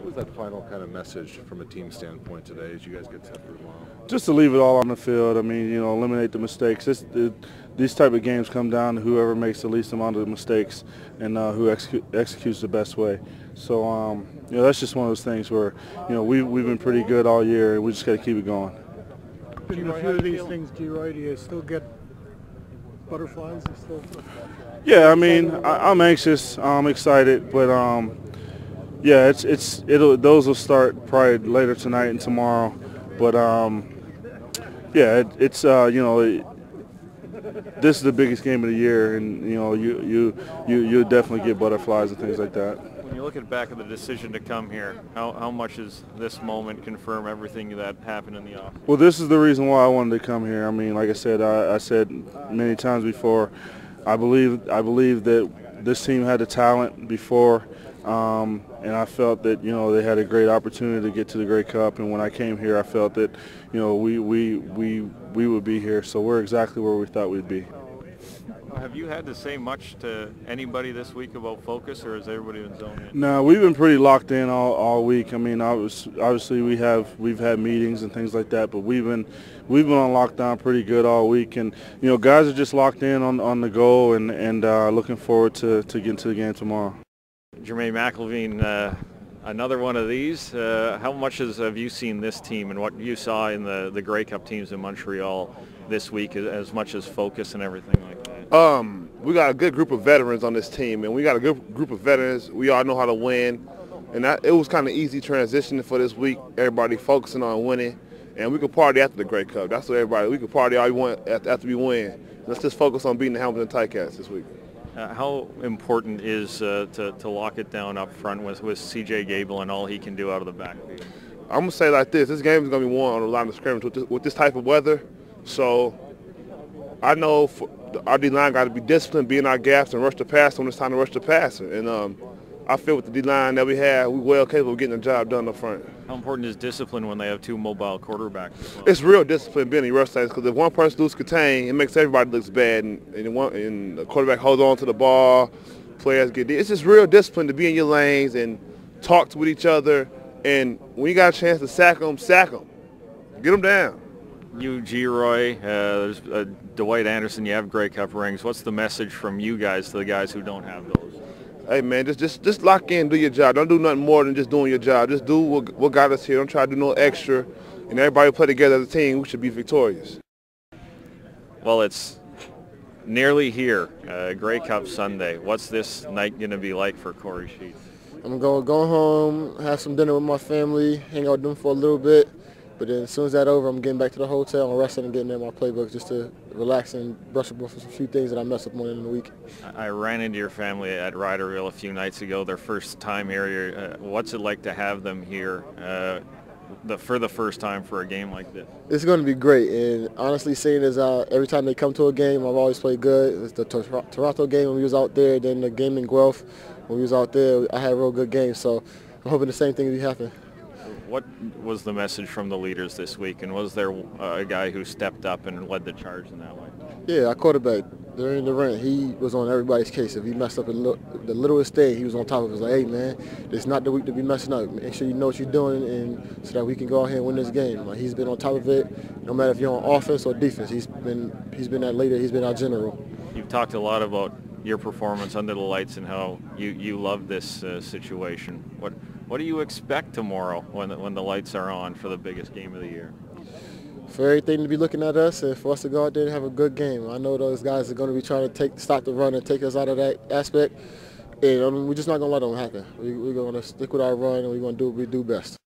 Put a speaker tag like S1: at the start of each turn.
S1: What was that final kind of message from a team standpoint today as you guys get set for tomorrow?
S2: Just to leave it all on the field. I mean, eliminate the mistakes. These type of games come down to whoever makes the least amount of mistakes and who executes the best way. So, that's just one of those things where, we've been pretty good all year, and we just got to keep it going.
S3: In a few of these things, Geroy, do you still get butterflies?
S2: Yeah, I mean, I'm anxious. I'm excited, but yeah, those will start probably later tonight and tomorrow. But yeah, this is the biggest game of the year, and you definitely get butterflies and things like that.
S4: When you look back at the decision to come here, how much does this moment confirm everything that happened in the office?
S2: Well, this is the reason why I wanted to come here. I mean, like I said, I said many times before, I believe that this team had the talent before, and I felt that they had a great opportunity to get to the Grey Cup. And when I came here, I felt that we would be here. So we're exactly where we thought we'd be.
S4: Have you had to say much to anybody this week about focus, or has everybody been zoned in?
S2: No, we've been pretty locked in all week. I mean, obviously we've had meetings and things like that, but we've been on lockdown pretty good all week, and guys are just locked in on the goal and looking forward to getting to the game tomorrow.
S4: Jermain, McElveen, another one of these. How much have you seen this team and what you saw in the Grey Cup teams in Montreal this week, as much as focus and everything like that?
S5: We got a good group of veterans on this team, and we got a good group of veterans. We all know how to win, and it was kind of easy transitioning for this week. Everybody focusing on winning, and we could party after the Grey Cup. That's what we could party all we want after we win. Let's just focus on beating the Hamilton Ticats this week.
S4: How important is to lock it down up front with C.J. Gable and all he can do out of the backfield?
S5: I'm going to say like this game is going to be won on the line of scrimmage with this type of weather. So I know our D-line got to be disciplined, be in our gaps, and rush the passer when it's time to rush the passer. And I feel with the D-line that we have, we're well capable of getting the job done up front.
S4: How important is discipline when they have two mobile quarterbacks as well?
S5: It's real discipline being in rush because if one person loses contain, it makes everybody look bad, and the quarterback holds on to the ball, players get deep. It's just real discipline to be in your lanes and talk with each other, and when you got a chance to sack them, get them down.
S4: You, Geroy, there's Dwight Anderson, you have Grey Cup rings. What's the message from you guys to the guys who don't have those?
S5: Hey, man, just lock in, do your job. Don't do nothing more than just doing your job. Just do what got us here. Don't try to do no extra. And everybody play together as a team. We should be victorious.
S4: Well, it's nearly here, Grey Cup Sunday. What's this night going to be like for Kory Sheets?
S6: I'm going to go home, have some dinner with my family, hang out with them for a little bit. But then as soon as that's over, I'm getting back to the hotel and resting and getting in my playbook just to relax and brush up on a few things that I messed up on in the week.
S4: I ran into your family at Ryderville a few nights ago, their first time here. What's it like to have them here for the first time for a game like this?
S6: It's going to be great. And honestly, seeing as every time they come to a game, I've always played good. It's the Toronto game when we was out there, then the game in Guelph when we was out there, I had a real good game. So I'm hoping the same thing will happen.
S4: What was the message from the leaders this week, and was there a guy who stepped up and led the charge in that way?
S6: Yeah, our quarterback, during the run, he was on everybody's case. If he messed up the littlest thing, he was on top of it. It was like, hey, man, it's not the week to be messing up. Make sure you know what you're doing and so that we can go out here and win this game. Like, he's been on top of it, no matter if you're on offense or defense. He's been that leader. He's been our general.
S4: You've talked a lot about your performance under the lights and how you love this situation. What do you expect tomorrow when the lights are on for the biggest game of the year?
S6: For everything to be looking at us and for us to go out there and have a good game. I know those guys are going to be trying to stop the run and take us out of that aspect. And we're just not going to let them happen. We're going to stick with our run and we're going to do what we do best.